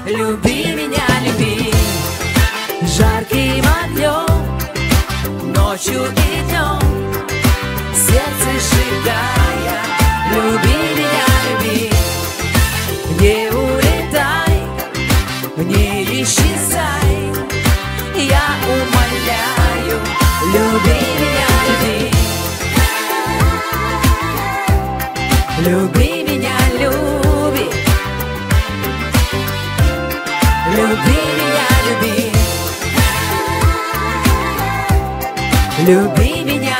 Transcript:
люби меня, люби. Жарким огнем, ночью и днем, сердце сжигая, люби меня, люби. Не улетай, не исчезай, я умоляю, люби меня, люби. Люби меня, люби. Люби меня, люби. Люби меня,